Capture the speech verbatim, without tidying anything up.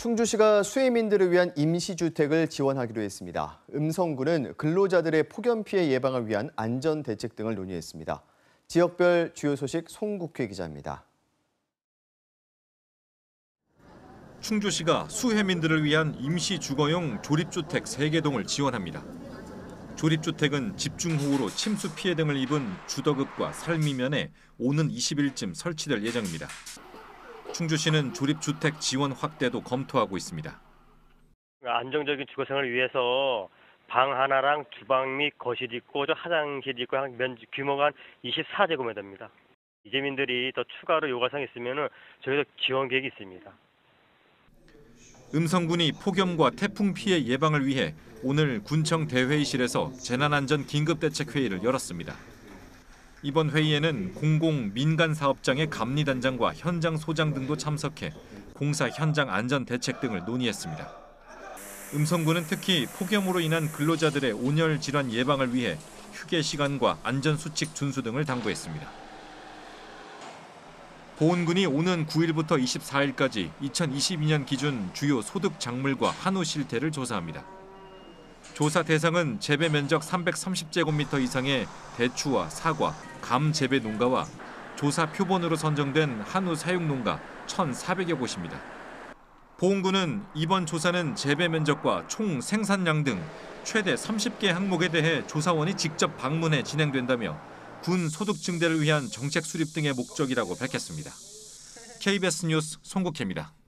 충주시가 수혜민들을 위한 임시주택을 지원하기로 했습니다. 음성군은 근로자들의 폭염 피해 예방을 위한 안전대책 등을 논의했습니다. 지역별 주요 소식 송국회 기자입니다. 충주시가 수혜민들을 위한 임시주거용 조립주택 세 개 동을 지원합니다. 조립주택은 집중호우로 침수 피해 등을 입은 주덕읍과 살미면에 오는 이십 일쯤 설치될 예정입니다. 충주시는 조립주택 지원 확대도 검토하고 있습니다. 안정적인 주거생활을 위해서 방 하나랑 주방 및 거실이 있고 화장실이 있고 면 규모가 한 이십사 제곱미터입니다. 이재민들이 더 추가로 요구사항이 있으면 저희도 지원 계획이 있습니다. 음성군이 폭염과 태풍 피해 예방을 위해 오늘 군청 대회의실에서 재난안전 긴급대책회의를 열었습니다. 이번 회의에는 공공 민간 사업장의 감리단장과 현장 소장 등도 참석해 공사 현장 안전 대책 등을 논의했습니다. 음성군은 특히 폭염으로 인한 근로자들의 온열 질환 예방을 위해 휴게 시간과 안전 수칙 준수 등을 당부했습니다. 보훈군이 오는 구 일부터 이십사 일까지 이천이십이 년 기준 주요 소득 작물과 한우 실태를 조사합니다. 조사 대상은 재배 면적 삼백삼십 제곱미터 이상의 대추와 사과, 감 재배 농가와 조사 표본으로 선정된 한우 사육 농가 천사백여 곳입니다. 보훈군은 이번 조사는 재배 면적과 총 생산량 등 최대 삼십 개 항목에 대해 조사원이 직접 방문해 진행된다며 군 소득 증대를 위한 정책 수립 등의 목적이라고 밝혔습니다. 케이비에스 뉴스 송국혜입니다.